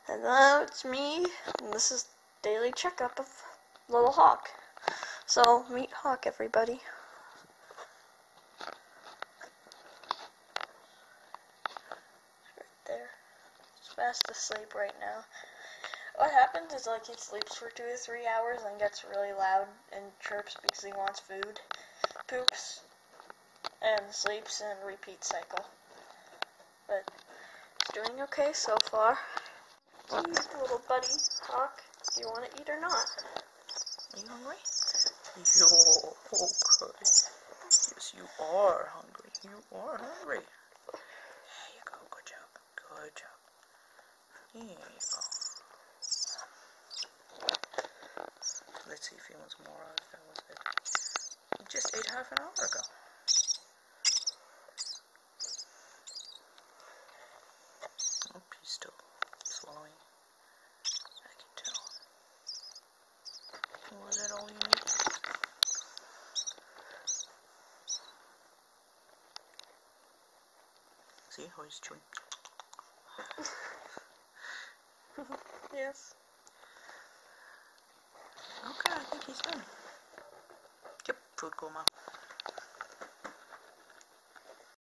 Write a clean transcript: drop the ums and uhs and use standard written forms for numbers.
Hello, it's me, and this is daily checkup of little Hawk. So, meet Hawk, everybody. Right there. He's fast asleep right now. What happens is, like, he sleeps for 2 to 3 hours and gets really loud and chirps because he wants food, poops, and sleeps in a repeat cycle. But he's doing okay so far. Little buddy, Hawk, do you want to eat or not? Are you hungry? Yo, okay. Yes, you are hungry. You are hungry. There you go. Good job. Good job. There you go. Let's see if he wants more of that. Was it? He just ate half an hour ago. Oh, he's still swallowing. I can tell. Was that all you need? See how he's chewing? Yes. Okay, I think he's done. Yep, food coma.